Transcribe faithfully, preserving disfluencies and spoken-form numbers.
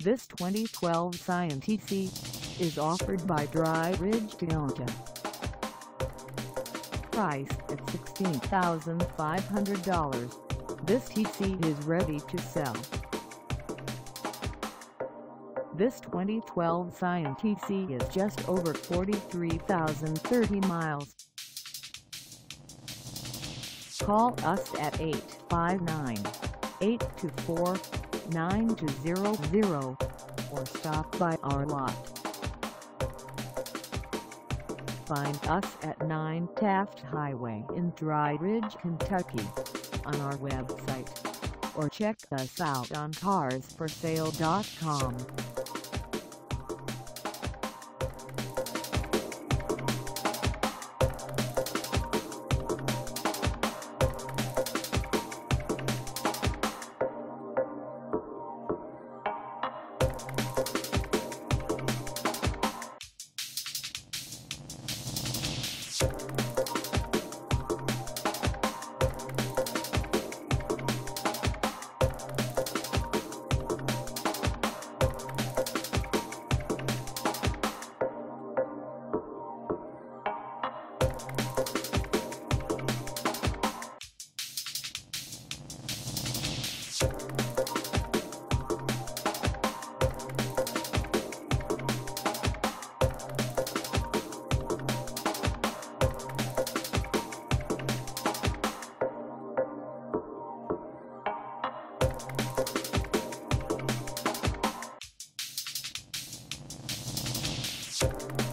This twenty twelve Scion T C is offered by Dry Ridge Toyota. Priced at sixteen thousand five hundred dollars, this T C is ready to sell. This twenty twelve Scion T C is just over forty-three thousand thirty miles. Call us at eight five nine, eight two four, nine two zero zero or stop by our lot. Find us at nine Taft Highway in Dry Ridge, Kentucky on our website, or check us out on cars for sale dot com. You